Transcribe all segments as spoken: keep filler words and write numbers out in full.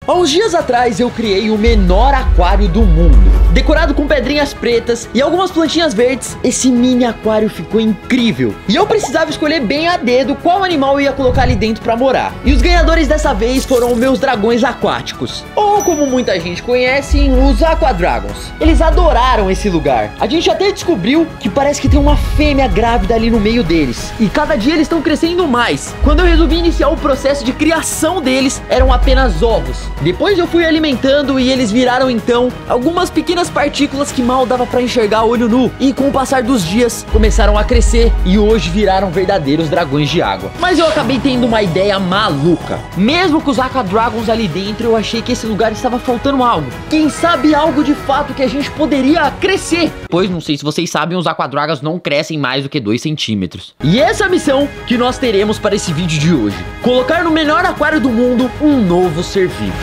Há uns dias atrás eu criei o menor aquário do mundo. Decorado com pedrinhas pretas e algumas plantinhas verdes, esse mini aquário ficou incrível. E eu precisava escolher bem a dedo qual animal eu ia colocar ali dentro pra morar. E os ganhadores dessa vez foram meus dragões aquáticos, ou como muita gente conhece, os Aquadragons. Eles adoraram esse lugar. A gente até descobriu que parece que tem uma fêmea grávida ali no meio deles. E cada dia eles estão crescendo mais. Quando eu resolvi iniciar o processo de criação deles, eram apenas ovos. Depois eu fui alimentando e eles viraram então algumas pequenas partículas que mal dava pra enxergar a olho nu. E com o passar dos dias começaram a crescer e hoje viraram verdadeiros dragões de água. Mas eu acabei tendo uma ideia maluca. Mesmo com os Aquadragons ali dentro, eu achei que esse lugar estava faltando algo. Quem sabe algo de fato que a gente poderia crescer. Pois não sei se vocês sabem, os Aquadragons não crescem mais do que dois centímetros. E essa é a missão que nós teremos para esse vídeo de hoje: colocar no menor aquário do mundo um novo ser vivo.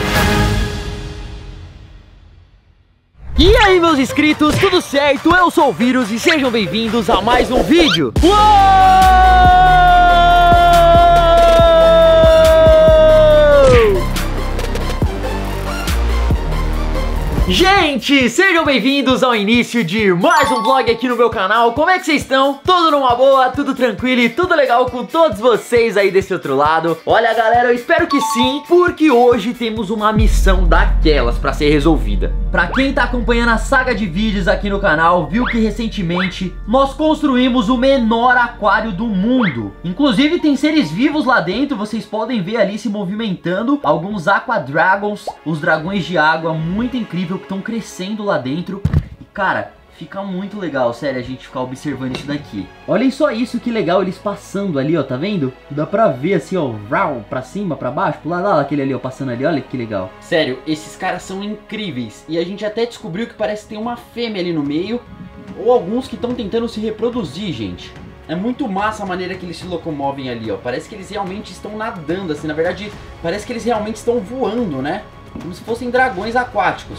E aí, meus inscritos, tudo certo? Eu sou o Vírus e sejam bem-vindos a mais um vídeo. Uou! Gente, sejam bem-vindos ao início de mais um vlog aqui no meu canal. Como é que vocês estão? Tudo numa boa, tudo tranquilo e tudo legal com todos vocês aí desse outro lado? Olha, galera, eu espero que sim, porque hoje temos uma missão daquelas pra ser resolvida. Pra quem tá acompanhando a saga de vídeos aqui no canal, viu que recentemente nós construímos o menor aquário do mundo. Inclusive tem seres vivos lá dentro, vocês podem ver ali se movimentando. Alguns Aquadragons, os dragões de água, muito incrível, que estão crescendo lá dentro. E cara, fica muito legal, sério, a gente ficar observando isso daqui. Olhem só isso, que legal, eles passando ali, ó, tá vendo? Dá pra ver assim, ó, rau, pra cima, pra baixo, lá, lá, aquele ali, ó, passando ali, olha que legal. Sério, esses caras são incríveis. E a gente até descobriu que parece que tem uma fêmea ali no meio, ou alguns que estão tentando se reproduzir, gente. É muito massa a maneira que eles se locomovem ali, ó. Parece que eles realmente estão nadando, assim, na verdade, parece que eles realmente estão voando, né? Como se fossem dragões aquáticos.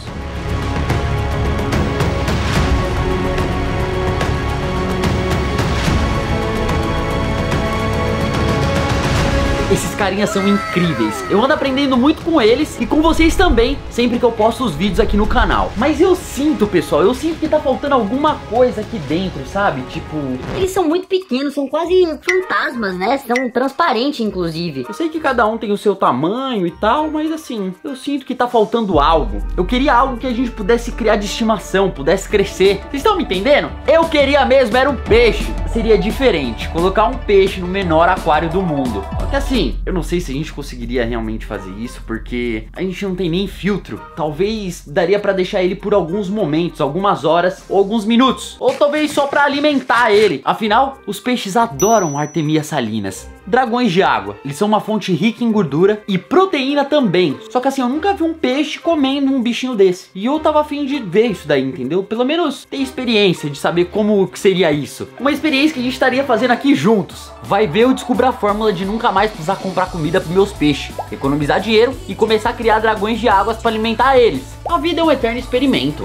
Esses carinhas são incríveis. Eu ando aprendendo muito com eles e com vocês também, sempre que eu posto os vídeos aqui no canal. Mas eu sinto, pessoal, eu sinto que tá faltando alguma coisa aqui dentro, sabe? Tipo... eles são muito pequenos, são quase fantasmas, né? São transparentes, inclusive. Eu sei que cada um tem o seu tamanho e tal, mas assim, eu sinto que tá faltando algo. Eu queria algo que a gente pudesse criar de estimação, pudesse crescer. Vocês estão me entendendo? Eu queria mesmo, era um peixe. Seria diferente, colocar um peixe no menor aquário do mundo. Só que assim, eu não sei se a gente conseguiria realmente fazer isso, porque a gente não tem nem filtro. Talvez daria pra deixar ele por alguns momentos, algumas horas ou alguns minutos, ou talvez só pra alimentar ele. Afinal, os peixes adoram Artemia salinas, dragões de água. Eles são uma fonte rica em gordura e proteína também. Só que assim, eu nunca vi um peixe comendo um bichinho desse. E eu tava afim de ver isso daí, entendeu? Pelo menos ter experiência de saber como que seria isso. Uma experiência que a gente estaria fazendo aqui juntos. Vai ver eu descobrir a fórmula de nunca mais precisar comprar comida pros meus peixes, economizar dinheiro e começar a criar dragões de águas para alimentar eles. A vida é um eterno experimento.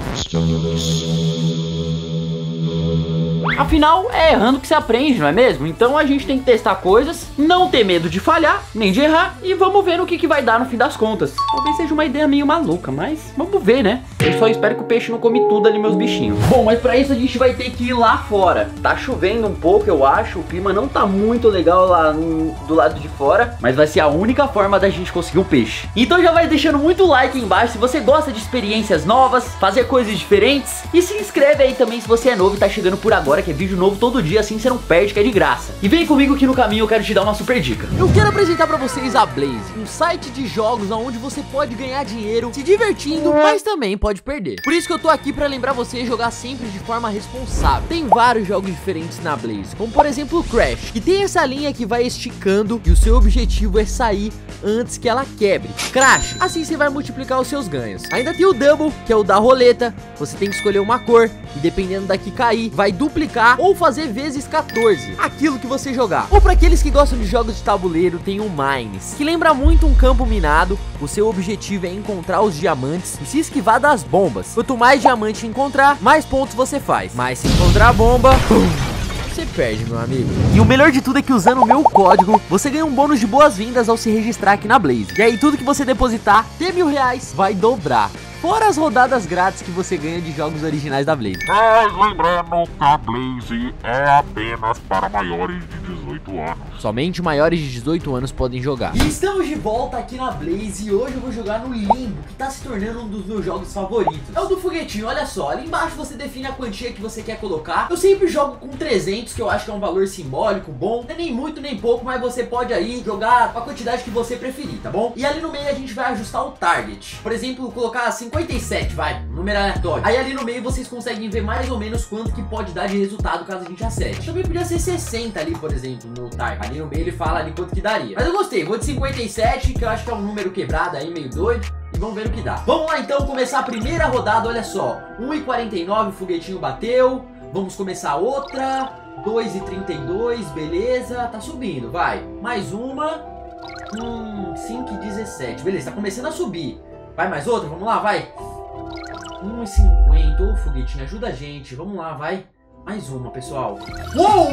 Afinal, é errando que se aprende, não é mesmo? Então a gente tem que testar coisas, não ter medo de falhar, nem de errar, e vamos ver no que, que vai dar no fim das contas. Talvez seja uma ideia meio maluca, mas vamos ver, né? Eu só espero que o peixe não come tudo ali, meus bichinhos. Bom, mas pra isso a gente vai ter que ir lá fora. Tá chovendo um pouco, eu acho, o clima não tá muito legal lá no, do lado de fora, mas vai ser a única forma da gente conseguir um peixe. Então já vai deixando muito like aí embaixo se você gosta de experiências novas, fazer coisas diferentes, e se inscreve aí também se você é novo e tá chegando por agora, que é vídeo novo todo dia, assim você não perde, que é de graça. E vem comigo que no caminho eu quero te dar uma super dica. Eu quero apresentar pra vocês a Blaze, um site de jogos onde você pode ganhar dinheiro se divertindo, mas também pode perder. Por isso que eu tô aqui pra lembrar você a jogar sempre de forma responsável. Tem vários jogos diferentes na Blaze, como por exemplo o Crash, que tem essa linha que vai esticando e o seu objetivo é sair antes que ela quebre. Crash, assim você vai multiplicar os seus ganhos. Ainda tem o Double, que é o da roleta. Você tem que escolher uma cor e dependendo da que cair, vai duplicar ou fazer vezes quatorze aquilo que você jogar. Ou para aqueles que gostam de jogos de tabuleiro, tem o Mines, que lembra muito um campo minado. O seu objetivo é encontrar os diamantes e se esquivar das bombas. Quanto mais diamante encontrar, mais pontos você faz. Mas se encontrar a bomba, pum, você perde, meu amigo. E o melhor de tudo é que usando o meu código, você ganha um bônus de boas-vindas ao se registrar aqui na Blaze. E aí tudo que você depositar de mil reais vai dobrar. Fora as rodadas grátis que você ganha de jogos originais da Blaze. Mas lembrando que a Blaze é apenas para maiores de dezoito anos. Somente maiores de dezoito anos podem jogar. E estamos de volta aqui na Blaze e hoje eu vou jogar no Limbo, que tá se tornando um dos meus jogos favoritos. É o do foguetinho, olha só, ali embaixo você define a quantia que você quer colocar. Eu sempre jogo com trezentos, que eu acho que é um valor simbólico, bom. Não é nem muito nem pouco, mas você pode aí jogar a quantidade que você preferir, tá bom? E ali no meio a gente vai ajustar o target. Por exemplo, colocar cinquenta e sete, vai, número aleatório. Aí ali no meio vocês conseguem ver mais ou menos quanto que pode dar de resultado caso a gente acerte. Também podia ser sessenta ali, por exemplo, no target. Ali no meio ele fala ali quanto que daria. Mas eu gostei, vou de cinquenta e sete, que eu acho que é um número quebrado aí, meio doido. E vamos ver o que dá. Vamos lá então começar a primeira rodada, olha só. um e quarenta e nove, o foguetinho bateu. Vamos começar outra. dois e trinta e dois, beleza. Tá subindo, vai. Mais uma. Hum, cinco e dezessete, beleza, tá começando a subir. Vai mais outra, vamos lá, vai. um e cinquenta, ô foguetinho, ajuda a gente. Vamos lá, vai. Mais uma, pessoal. Uou!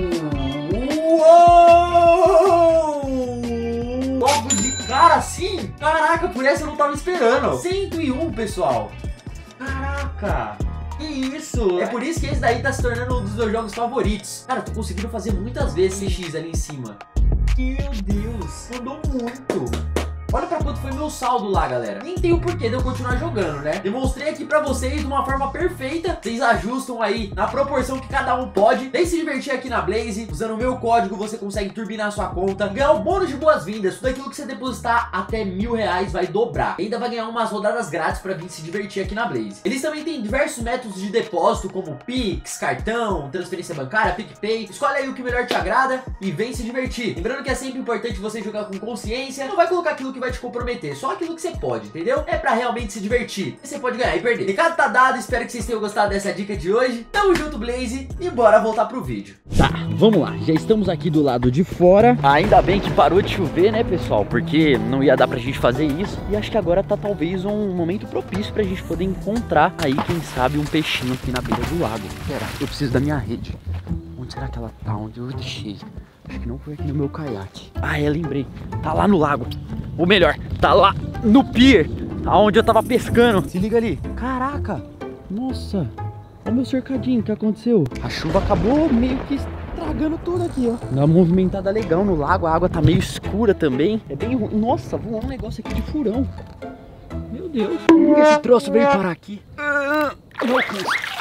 Uou! Logo de cara assim? Caraca, por essa eu não tava esperando. cento e um, pessoal. Caraca. Que isso? É por isso que esse daí tá se tornando um dos meus jogos favoritos. Cara, eu tô conseguindo fazer muitas vezes C X ali em cima. Meu Deus, mudou muito. Olha pra quanto foi meu saldo lá, galera. Nem tem o porquê de eu continuar jogando, né? Demonstrei aqui pra vocês de uma forma perfeita. Vocês ajustam aí na proporção que cada um pode. Vem se divertir aqui na Blaze. Usando o meu código, você consegue turbinar sua conta, ganhar o bônus de boas-vindas. Tudo aquilo que você depositar até mil reais vai dobrar. E ainda vai ganhar umas rodadas grátis pra vir se divertir aqui na Blaze. Eles também têm diversos métodos de depósito, como Pix, cartão, transferência bancária, PicPay. Escolhe aí o que melhor te agrada e vem se divertir. Lembrando que é sempre importante você jogar com consciência. Não vai colocar aquilo que vai te comprometer, só aquilo que você pode, entendeu? É pra realmente se divertir. Você pode ganhar e perder. Recado tá dado, espero que vocês tenham gostado dessa dica de hoje. Tamo junto, Blaze, e bora voltar pro vídeo. Tá, vamos lá, já estamos aqui do lado de fora. Ainda bem que parou de chover, né, pessoal? Porque não ia dar pra gente fazer isso. E acho que agora tá talvez um momento propício pra gente poder encontrar aí, quem sabe, um peixinho aqui na beira do lago. Pera, eu preciso da minha rede. Onde será que ela tá? Onde eu deixei? Acho que não foi aqui no meu caiaque. Ah, é, lembrei. Tá lá no lago. Ou melhor, tá lá no pier, aonde eu tava pescando. Se liga ali. Caraca. Nossa. Olha o meu cercadinho, o que aconteceu? A chuva acabou meio que estragando tudo aqui, ó. Dá uma movimentada legal no lago. A água tá meio escura também. É bem ruim. Nossa, voou um negócio aqui de furão. Meu Deus. Como que esse troço veio parar aqui? Não alcanço.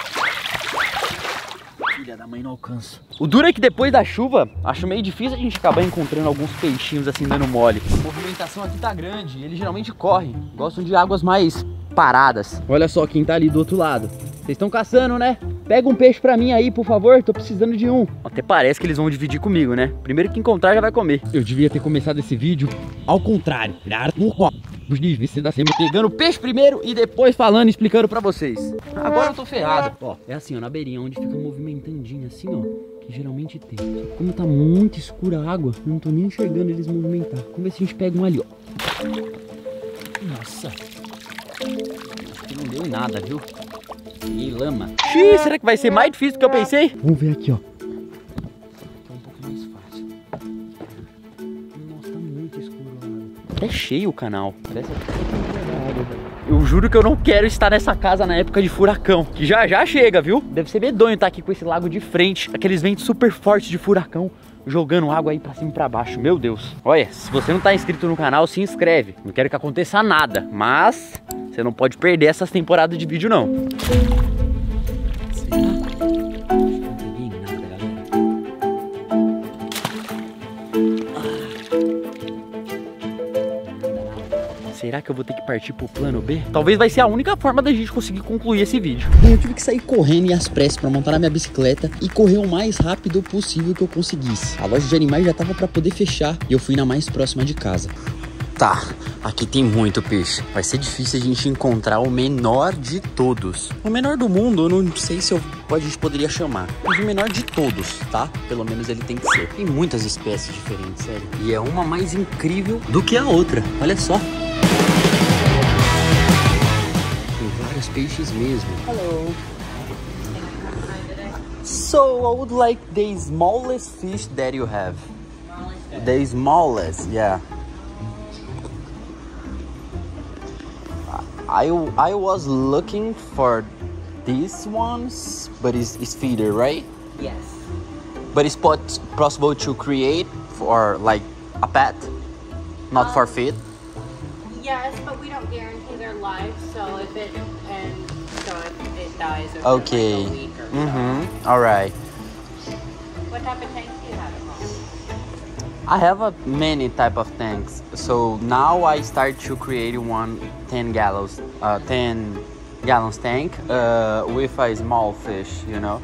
Filha da mãe, não alcanço. O duro é que depois da chuva, acho meio difícil a gente acabar encontrando alguns peixinhos assim dando mole. A movimentação aqui tá grande, eles geralmente correm. Gostam de águas mais paradas. Olha só quem tá ali do outro lado. Vocês estão caçando, né? Pega um peixe pra mim aí, por favor, tô precisando de um. Até parece que eles vão dividir comigo, né? Primeiro que encontrar já vai comer. Eu devia ter começado esse vídeo ao contrário. Você tá sempre pegando peixe primeiro e depois falando e explicando pra vocês. Agora eu tô ferrado. Ó, é assim, ó, na beirinha, onde fica movimentandinho assim, ó. Que geralmente tem. Como tá muito escura a água, eu não tô nem enxergando eles movimentar. Vamos ver se a gente pega um ali, ó. Nossa. Acho que não deu em nada, viu? E lama. Xiii, será que vai ser mais difícil do que eu pensei? Vamos ver aqui, ó. Tá um pouco mais fácil. Nossa, tá muito escuro a água. Até cheio o canal. Parece que eu juro que eu não quero estar nessa casa na época de furacão, que já já chega, viu? Deve ser medonho estar aqui com esse lago de frente, aqueles ventos super fortes de furacão, jogando água aí pra cima e pra baixo, meu Deus. Olha, se você não tá inscrito no canal, se inscreve. Não quero que aconteça nada, mas você não pode perder essas temporadas de vídeo, não. Será? Não peguei nada, galera. Será que eu vou ter que partir pro plano B? Talvez vai ser a única forma da gente conseguir concluir esse vídeo. Eu tive que sair correndo e às pressas pra montar na minha bicicleta e correr o mais rápido possível que eu conseguisse. A loja de animais já tava pra poder fechar e eu fui na mais próxima de casa. Tá, aqui tem muito peixe. Vai ser difícil a gente encontrar o menor de todos. O menor do mundo, eu não sei se eu, a gente poderia chamar. Mas o menor de todos, tá? Pelo menos ele tem que ser. Tem muitas espécies diferentes, sério. E é uma mais incrível do que a outra. Olha só. Tem vários peixes mesmo. Hello. So I would like the smallest fish that you have. The smallest, yeah. I I was looking for these ones, but it's, it's feeder, right? Yes. But it's pot- possible to create for like a pet, not Um, for feed. Yes, but we don't guarantee their life, so if it and so if it dies within Okay. like a week or so. Mm-hmm. All right. What type of tanks do you have at home? I have a many type of tanks. So now I start to create one ten gallons, uh, ten gallons tank uh, with a small fish, you know.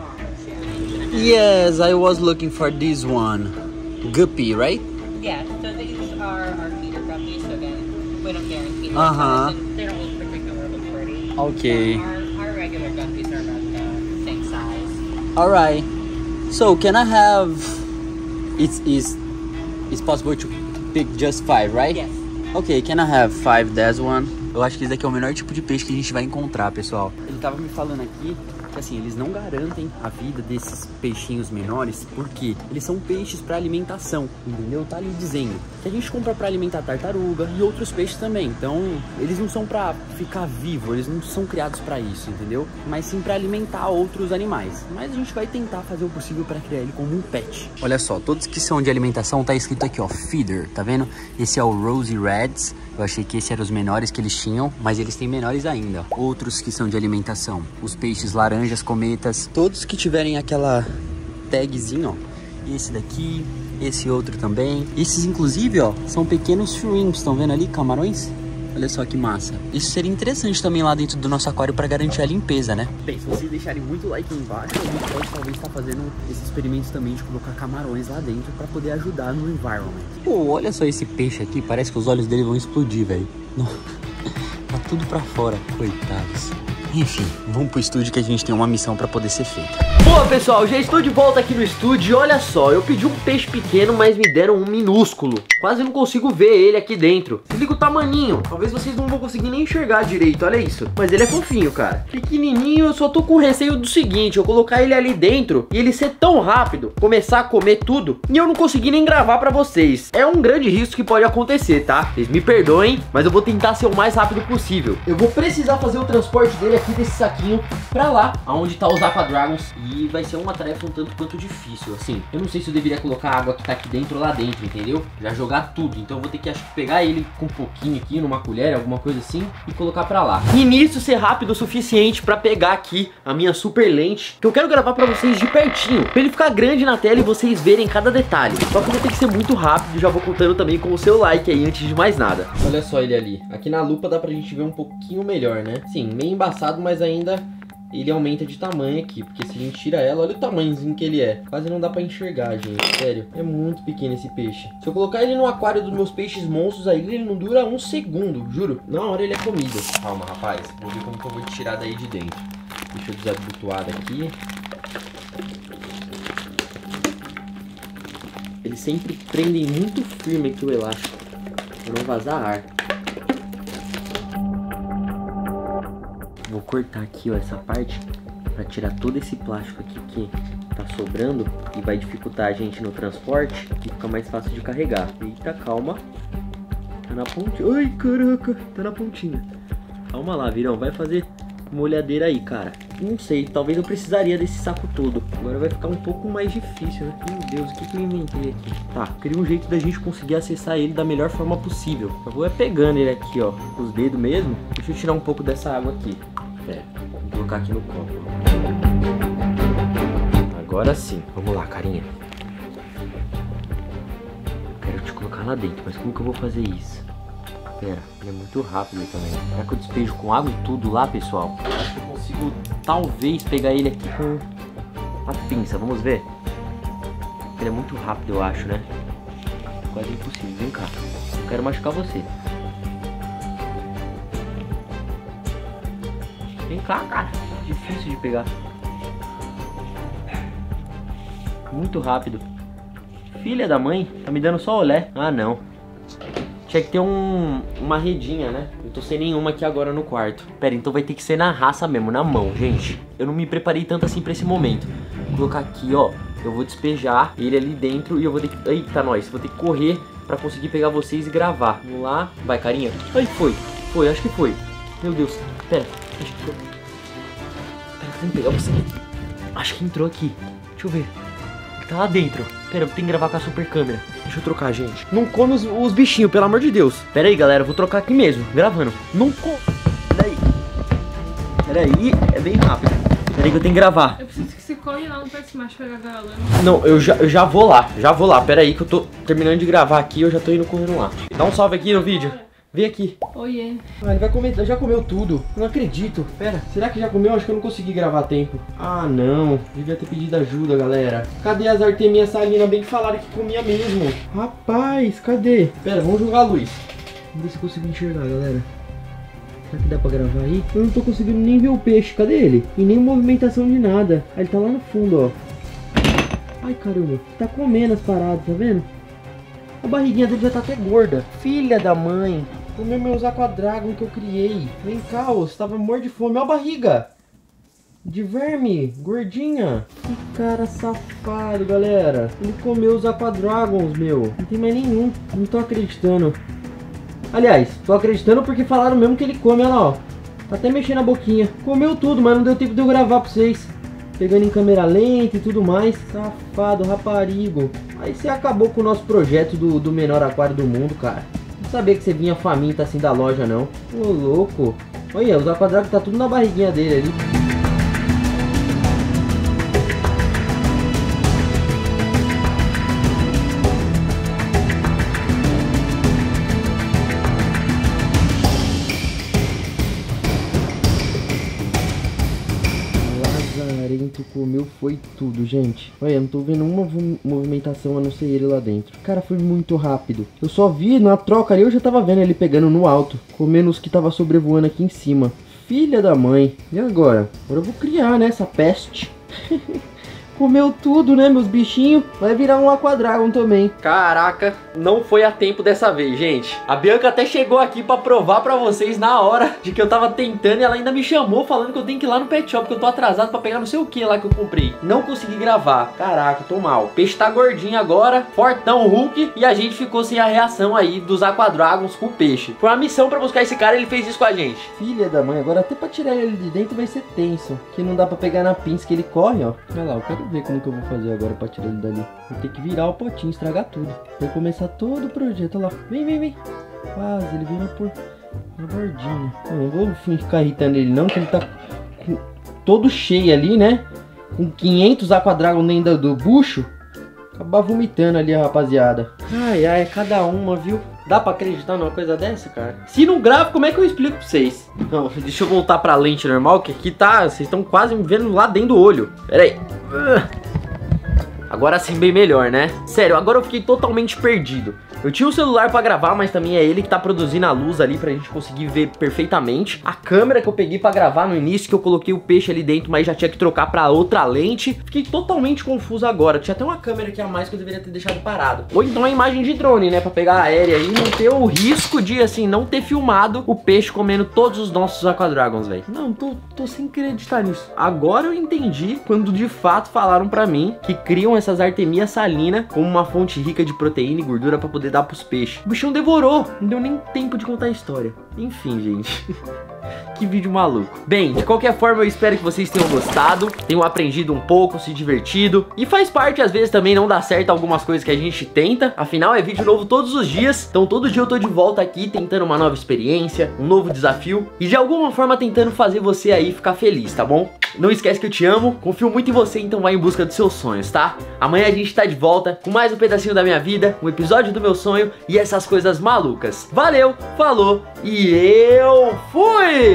Yes, I was looking for this one, guppy, right? Yeah, so these are our feeder guppies, so again, we don't guarantee their Uh-huh. size, and they don't look particularly pretty. Okay. So our, our regular guppies are about the same size. All right. So can I have? It's is it's possible to pick just five, right? Yes. Ok, can I have five, that's one? Eu acho que esse daqui é o menor tipo de peixe que a gente vai encontrar, pessoal. Ele tava me falando aqui que assim, eles não garantem a vida desses peixinhos menores, porque eles são peixes para alimentação, entendeu? Tá ali dizendo que a gente compra para alimentar tartaruga e outros peixes também. Então, eles não são para ficar vivo, eles não são criados para isso, entendeu? Mas sim para alimentar outros animais. Mas a gente vai tentar fazer o possível para criar ele como um pet. Olha só, todos que são de alimentação tá escrito aqui, ó, feeder, tá vendo? Esse é o Rosy Reds. Eu achei que esses eram os menores que eles tinham, mas eles têm menores ainda. Outros que são de alimentação, os peixes laranjas, cometas, todos que tiverem aquela tagzinho, ó. Esse daqui, esse outro também. Esses, inclusive, ó, são pequenos shrimps, estão vendo ali, camarões? Olha só que massa. Isso seria interessante também lá dentro do nosso aquário para garantir a limpeza, né? Bem, se vocês deixarem muito like aí embaixo, a gente pode talvez estar fazendo esses experimentos também de colocar camarões lá dentro para poder ajudar no environment. Pô, olha só esse peixe aqui, parece que os olhos dele vão explodir, velho. Tá tudo pra fora, coitados. Enfim, vamos pro estúdio que a gente tem uma missão pra poder ser feita. Boa, pessoal, já estou de volta aqui no estúdio e olha só, eu pedi um peixe pequeno, mas me deram um minúsculo. Quase não consigo ver ele aqui dentro. Se liga o tamaninho, talvez vocês não vão conseguir nem enxergar direito, olha isso. Mas ele é fofinho, cara. Pequenininho, eu só tô com receio do seguinte, eu colocar ele ali dentro e ele ser tão rápido, começar a comer tudo, e eu não conseguir nem gravar pra vocês. É um grande risco que pode acontecer, tá? Vocês me perdoem, mas eu vou tentar ser o mais rápido possível. Eu vou precisar fazer o transporte dele aqui desse saquinho pra lá, aonde tá os Aqua Dragons, e vai ser uma tarefa um tanto quanto difícil, assim. Eu não sei se eu deveria colocar a água que tá aqui dentro lá dentro, entendeu? Já jogar tudo, então eu vou ter que, acho que pegar ele com um pouquinho aqui, numa colher, alguma coisa assim, e colocar pra lá. E nisso ser rápido o suficiente pra pegar aqui a minha super lente, que eu quero gravar pra vocês de pertinho, pra ele ficar grande na tela e vocês verem cada detalhe. Só que eu vou ter que ser muito rápido, já vou contando também com o seu like aí antes de mais nada. Olha só ele ali, aqui na lupa dá pra gente ver um pouquinho melhor, né? Sim, meio embaçado, mas ainda ele aumenta de tamanho aqui, porque se a gente tira ela, olha o tamanhozinho que ele é. Quase não dá pra enxergar, gente, sério. É muito pequeno esse peixe. Se eu colocar ele no aquário dos meus peixes monstros aí, ele não dura um segundo, juro. Na hora ele é comido. Calma, rapaz, vou ver como que eu vou te tirar daí de dentro. Deixa eu desabotoar daqui. Eles sempre prendem muito firme aqui o elástico, pra não vazar ar. Vou cortar aqui, ó, essa parte pra tirar todo esse plástico aqui que tá sobrando e vai dificultar a gente no transporte e fica mais fácil de carregar. Eita, calma. Tá na pontinha. Ai, caraca, tá na pontinha. Calma lá, Virão, vai fazer molhadeira aí, cara. Não sei, talvez eu precisaria desse saco todo. Agora vai ficar um pouco mais difícil, né? Meu Deus, o que que eu inventei aqui? Tá, queria um jeito da gente conseguir acessar ele da melhor forma possível. Eu vou é pegando ele aqui, ó, com os dedos mesmo. Deixa eu tirar um pouco dessa água aqui. É, vou colocar aqui no copo. Agora sim, vamos lá, carinha. Quero te colocar lá dentro, mas como que eu vou fazer isso? Pera, ele é muito rápido também. Será que eu despejo com água e tudo lá, pessoal? Acho que eu consigo, talvez, pegar ele aqui com a pinça, vamos ver? Ele é muito rápido, eu acho, né? Quase impossível, vem cá. Eu quero machucar você. Vem cá, cara. Difícil de pegar. Muito rápido. Filha da mãe, tá me dando só olé. Ah, não. Tinha que ter um, uma redinha, né? Eu tô sem nenhuma aqui agora no quarto. Pera, então vai ter que ser na raça mesmo, na mão, gente. Eu não me preparei tanto assim pra esse momento. Vou colocar aqui, ó. Eu vou despejar ele ali dentro e eu vou ter que... Eita, nós. Vou ter que correr pra conseguir pegar vocês e gravar. Vamos lá. Vai, carinha. Ai, foi. Foi, acho que foi. Meu Deus. Pera. Acho que foi. Pera, tem que pegar você. Acho que entrou aqui. Deixa eu ver. Tá lá dentro. Pera, eu tenho que gravar com a super câmera. Deixa eu trocar, gente. Não come os, os bichinhos, pelo amor de Deus. Pera aí, galera. Eu vou trocar aqui mesmo. Gravando. Não come. Pera aí. Pera aí. É bem rápido. Pera aí que eu tenho que gravar. Eu preciso que você corre lá no Pet Smash pegar a galera. Não, eu já, eu já vou lá. Já vou lá. Pera aí que eu tô terminando de gravar aqui. Eu já tô indo correndo lá. Dá um salve aqui no vídeo. Vem aqui. Oiê. Ah, ele vai comer, já comeu tudo. Não acredito. Pera, será que já comeu? Acho que eu não consegui gravar a tempo. Ah, não. Devia ter pedido ajuda, galera. Cadê as artemias salinas? Bem que falaram que comia mesmo. Rapaz, cadê? Pera, vamos jogar a luz. Vamos ver se eu consigo enxergar, galera. Será que dá pra gravar aí? Eu não tô conseguindo nem ver o peixe. Cadê ele? E nem movimentação de nada. Ah, ele tá lá no fundo, ó. Ai, caramba. Tá comendo as paradas, tá vendo? A barriguinha dele já tá até gorda. Filha da mãe. Comeu meus Aquadragon que eu criei. Vem cá, ô, você tava morto de fome. Olha a barriga. De verme, gordinha. Que cara safado, galera. Ele comeu os Aquadragons, meu. Não tem mais nenhum. Não tô acreditando. Aliás, tô acreditando porque falaram mesmo que ele come, olha lá, ó. Tá até mexendo a boquinha. Comeu tudo, mas não deu tempo de eu gravar pra vocês. Pegando em câmera lenta e tudo mais. Safado, raparigo. Aí você acabou com o nosso projeto do, do menor aquário do mundo, cara. Não sabia que você vinha faminto assim da loja, não. Ô, louco. Olha, os Aquadragos tá tudo na barriguinha dele ali. Comeu foi tudo, gente. Olha, eu não tô vendo uma movimentação a não ser ele lá dentro. Cara, foi muito rápido. Eu só vi na troca ali, eu já tava vendo ele pegando no alto, comendo os que tava sobrevoando aqui em cima. Filha da mãe. E agora? Agora eu vou criar, né, essa peste. Comeu tudo, né, meus bichinhos. Vai virar um Aquadragon também. Caraca, não foi a tempo dessa vez, gente. A Bianca até chegou aqui pra provar pra vocês na hora de que eu tava tentando. E ela ainda me chamou falando que eu tenho que ir lá no pet shop, que eu tô atrasado pra pegar não sei o que lá que eu comprei. Não consegui gravar. Caraca, tô mal. O peixe tá gordinho agora, fortão Hulk. E a gente ficou sem a reação aí dos Aquadragons com o peixe. Foi uma missão pra buscar esse cara, ele fez isso com a gente. Filha da mãe, agora até pra tirar ele de dentro vai ser tenso. Que não dá pra pegar na pinça que ele corre, ó. Olha lá, eu quero ver como que eu vou fazer agora pra tirar ele dali. Vou ter que virar o potinho, estragar tudo. Vai começar todo o projeto. Olha lá. Vem, vem, vem. Quase, ele vira por na bordinha. Eu não vou ficar irritando ele não, que ele tá com... todo cheio ali, né? Com quinhentos Aquadragon dentro do bucho. Acabar vomitando ali a rapaziada. Ai, ai, cada uma, viu? Dá pra acreditar numa coisa dessa, cara? Se não gravo, como é que eu explico pra vocês? Não, deixa eu voltar pra lente normal, que aqui tá... Vocês estão quase me vendo lá dentro do olho. Pera aí. Agora sim, bem melhor, né? Sério, agora eu fiquei totalmente perdido. Eu tinha o celular pra gravar, mas também é ele que tá produzindo a luz ali pra gente conseguir ver perfeitamente. A câmera que eu peguei pra gravar no início, que eu coloquei o peixe ali dentro, mas já tinha que trocar pra outra lente. Fiquei totalmente confuso agora. Tinha até uma câmera aqui a mais que eu deveria ter deixado parado. Ou então a imagem de drone, né? Pra pegar a aérea e não ter o risco de, assim, não ter filmado o peixe comendo todos os nossos Aquadragons, velho. Não, tô, tô sem acreditar nisso. Agora eu entendi quando de fato falaram pra mim que criam essas artemias salinas como uma fonte rica de proteína e gordura pra poder dar pros peixes. O bichão devorou, não deu nem tempo de contar a história. Enfim, gente. Que vídeo maluco. Bem, de qualquer forma eu espero que vocês tenham gostado, tenham aprendido um pouco, se divertido. E faz parte, às vezes, também não dar certo algumas coisas que a gente tenta. Afinal, é vídeo novo todos os dias. Então todo dia eu tô de volta aqui tentando uma nova experiência, um novo desafio. E de alguma forma tentando fazer você aí ficar feliz, tá bom? Não esquece que eu te amo, confio muito em você, então vai em busca dos seus sonhos, tá? Amanhã a gente tá de volta com mais um pedacinho da minha vida, um episódio do meu sonho e essas coisas malucas. Valeu, falou e eu fui!